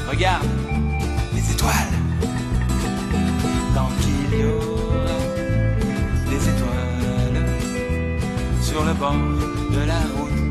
Regarde les étoiles. Tant qu'il y aura des étoiles sur le bord de la route.